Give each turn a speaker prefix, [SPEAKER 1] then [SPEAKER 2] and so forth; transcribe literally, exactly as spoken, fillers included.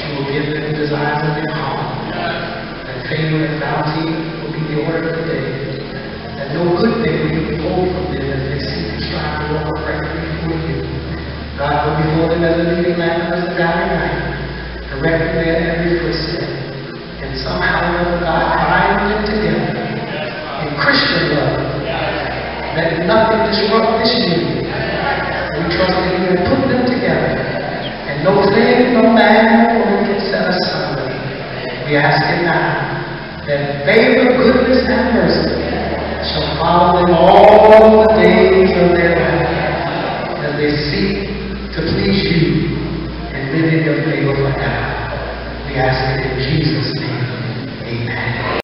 [SPEAKER 1] you will give them the desires of their heart. That favor and bounty will be the order of the day. That no good thing will you withhold from them as they seek to strive to walk uprightly before you. God, go before them as a leading lamp and as a guiding light, directing their every footstep. And somehow, Lord God, bind them together in Christian love. Let nothing disrupt this union. We trust that you will put them together. And no thing, no man, or woman can set us asunder. We ask it now, that favor, goodness, and mercy shall follow them all the days of their